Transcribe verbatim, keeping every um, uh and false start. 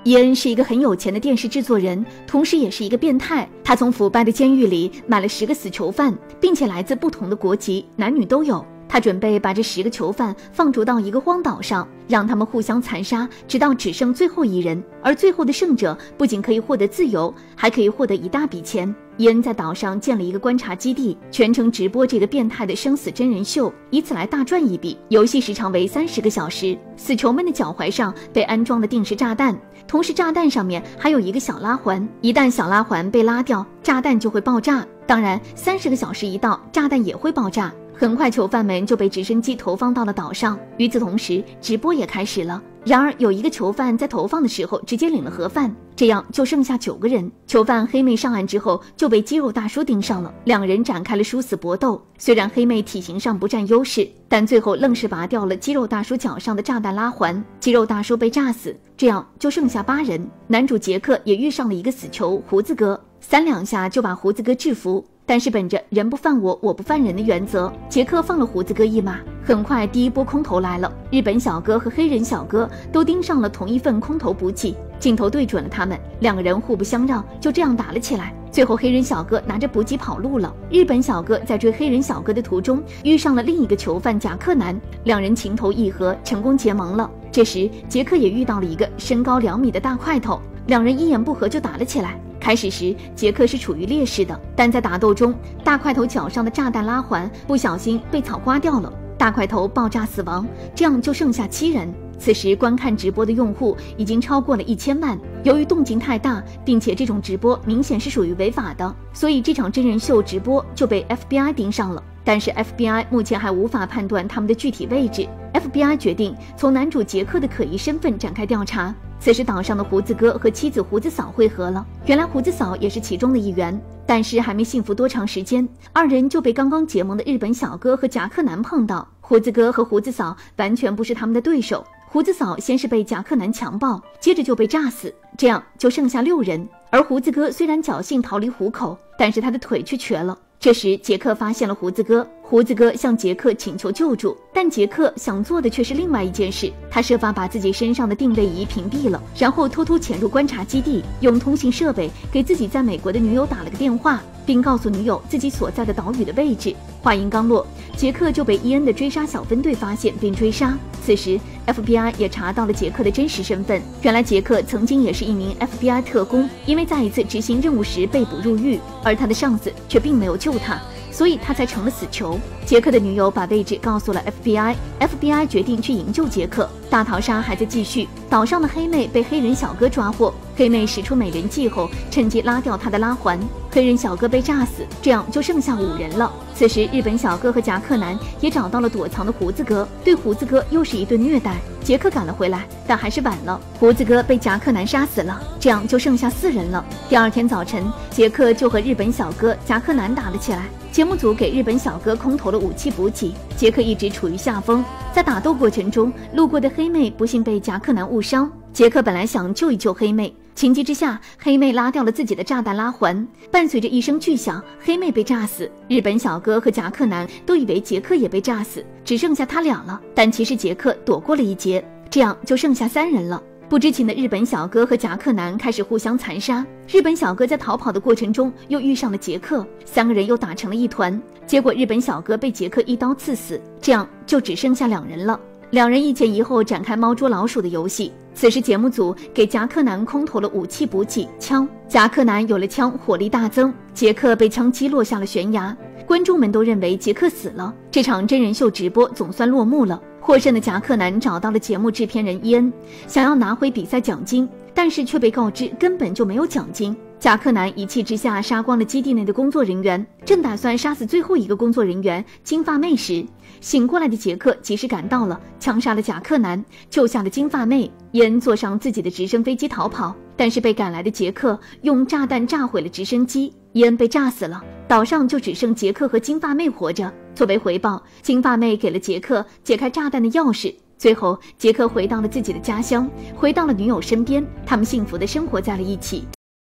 伊恩是一个很有钱的电视制作人，同时也是一个变态。他从腐败的监狱里买了十个死囚犯，并且来自不同的国籍，男女都有。他准备把这十个囚犯放逐到一个荒岛上，让他们互相残杀，直到只剩最后一人。而最后的胜者不仅可以获得自由，还可以获得一大笔钱。伊恩在岛上建了一个观察基地，全程直播这个变态的生死真人秀，以此来大赚一笔。游戏时长为三十个小时。死囚们的脚踝上被安装了定时炸弹，同时炸弹上面还有一个小拉环，一旦小拉环被拉掉，炸弹就会爆炸。当然，三十个小时一到，炸弹也会爆炸。很快囚犯们就被直升机投放到了岛上，与此同时直播也开始了。然而有一个囚犯在投放的时候直接领了盒饭，这样就剩下九个人。囚犯黑妹上岸之后就被肌肉大叔盯上了，两人展开了殊死搏斗。虽然黑妹体型上不占优势，但最后愣是拔掉了肌肉大叔脚上的炸弹拉环，肌肉大叔被炸死，这样就剩下八人。男主杰克也遇上了一个死囚胡子哥，三两下就把胡子哥制服。但是本着人不犯我，我不犯人的原则，杰克放了胡子哥一马。很快第一波空投来了，日本小哥和黑人小哥都盯上了同一份空投补给，镜头对准了他们，两个人互不相让，就这样打了起来。最后黑人小哥拿着补给跑路了，日本小哥在追黑人小哥的途中遇上了另一个囚犯贾克南，两人情投意合，成功结盟了。这时杰克也遇到了一个身高两米的大块头，两人一言不合就打了起来。开始时杰克是处于劣势的，但在打斗中大块头脚上的炸弹拉环不小心被草刮掉了，大块头爆炸死亡，这样就剩下七人。此时观看直播的用户已经超过了一千万。由于动静太大，并且这种直播明显是属于违法的，所以这场真人秀直播就被 F B I 盯上了。但是 F B I 目前还无法判断他们的具体位置。F B I 决定从男主杰克的可疑身份展开调查。此时岛上的胡子哥和妻子胡子嫂会合了，原来胡子嫂也是其中的一员。但是还没幸福多长时间，二人就被刚刚结盟的日本小哥和夹克男碰到。胡子哥和胡子嫂完全不是他们的对手，胡子嫂先是被夹克男强暴，接着就被炸死，这样就剩下六人。而胡子哥虽然侥幸逃离虎口，但是他的腿却瘸了。这时杰克发现了胡子哥，胡子哥向杰克请求救助，但杰克想做的却是另外一件事。他设法把自己身上的定位仪屏蔽了，然后偷偷潜入观察基地，用通信设备给自己在美国的女友打了个电话，并告诉女友自己所在的岛屿的位置。话音刚落，杰克就被伊恩的追杀小分队发现并追杀。此时 F B I 也查到了杰克的真实身份，原来杰克曾经也是一名 F B I 特工，因为在一次执行任务时被捕入狱，而他的上司却并没有救他，所以他才成了死囚。杰克的女友把位置告诉了 F B I，F B I 决定去营救杰克。大逃杀还在继续，岛上的黑妹被黑人小哥抓获，黑妹使出美人计后，趁机拉掉他的拉环，黑人小哥被炸死，这样就剩下五人了。此时日本小哥和夹克男也找到了躲藏的胡子哥，对胡子哥又是一顿虐待。杰克赶了回来，但还是晚了，胡子哥被夹克男杀死了，这样就剩下四人了。第二天早晨，杰克就和日本小哥夹克男打了起来。节目组给日本小哥空投了武器补给，杰克一直处于下风。在打斗过程中，路过的黑妹不幸被夹克男误伤，杰克本来想救一救黑妹，情急之下，黑妹拉掉了自己的炸弹拉环，伴随着一声巨响，黑妹被炸死。日本小哥和夹克男都以为杰克也被炸死，只剩下他俩了，但其实杰克躲过了一劫，这样就剩下三人了。不知情的日本小哥和夹克男开始互相残杀，日本小哥在逃跑的过程中又遇上了杰克，三个人又打成了一团，结果日本小哥被杰克一刀刺死，这样就只剩下两人了。两人一前一后展开猫捉老鼠的游戏。此时节目组给夹克男空投了武器补给枪，夹克男有了枪，火力大增，杰克被枪击落下了悬崖。观众们都认为杰克死了，这场真人秀直播总算落幕了。获胜的夹克男找到了节目制片人伊恩，想要拿回比赛奖金，但是却被告知根本就没有奖金。夹克男一气之下杀光了基地内的工作人员，正打算杀死最后一个工作人员金发妹时，醒过来的杰克及时赶到了，枪杀了夹克男，救下了金发妹。伊恩坐上自己的直升飞机逃跑，但是被赶来的杰克用炸弹炸毁了直升机，伊恩被炸死了，岛上就只剩杰克和金发妹活着。作为回报，金发妹给了杰克解开炸弹的钥匙。最后杰克回到了自己的家乡，回到了女友身边，他们幸福地生活在了一起。